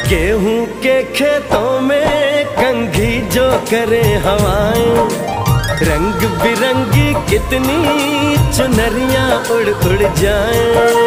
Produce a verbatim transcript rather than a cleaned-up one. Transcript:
गेहूं के खेतों में कंघी जो करे हवाएं, रंग बिरंगी कितनी चुनरियां उड़ उड़ जाएं।